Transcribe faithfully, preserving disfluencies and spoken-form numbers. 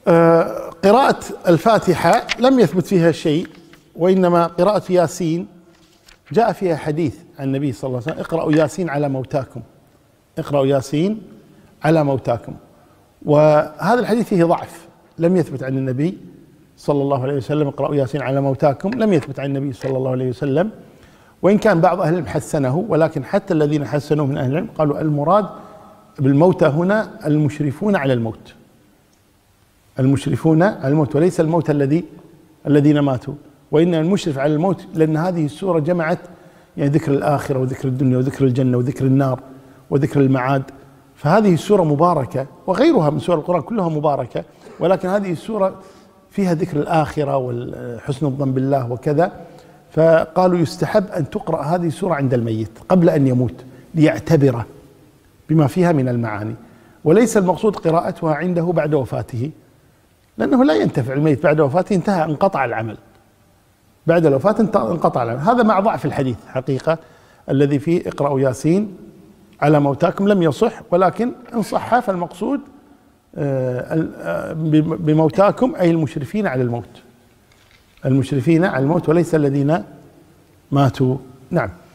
قراءة الفاتحة لم يثبت فيها شيء، وإنما قراءة ياسين جاء فيها حديث عن النبي صلى الله عليه وسلم: اقرأوا ياسين على موتاكم، اقرأوا ياسين على موتاكم. وهذا الحديث فيه ضعف، لم يثبت عن النبي صلى الله عليه وسلم اقرأوا ياسين على موتاكم، لم يثبت عن النبي صلى الله عليه وسلم، وإن كان بعض أهل العلم حسنه، ولكن حتى الذين حسنوه من أهل العلم قالوا المراد بالموتى هنا المشرفون على الموت، المشرفون على الموت، وليس الموت الذي الذين ماتوا، وإن المشرف على الموت، لأن هذه السورة جمعت يعني ذكر الآخرة وذكر الدنيا وذكر الجنة وذكر النار وذكر المعاد، فهذه السورة مباركة، وغيرها من سور القرآن كلها مباركة، ولكن هذه السورة فيها ذكر الآخرة وحسن الظن بالله وكذا، فقالوا يستحب أن تقرأ هذه السورة عند الميت قبل أن يموت ليعتبره بما فيها من المعاني، وليس المقصود قراءتها عنده بعد وفاته، لأنه لا ينتفع الميت بعد وفاته، انتهى انقطع العمل بعد الوفاة، انقطع العمل. هذا مع ضعف الحديث حقيقة الذي فيه اقرأوا ياسين على موتاكم لم يصح، ولكن إن صح فالمقصود بموتاكم أي المشرفين على الموت، المشرفين على الموت وليس الذين ماتوا. نعم.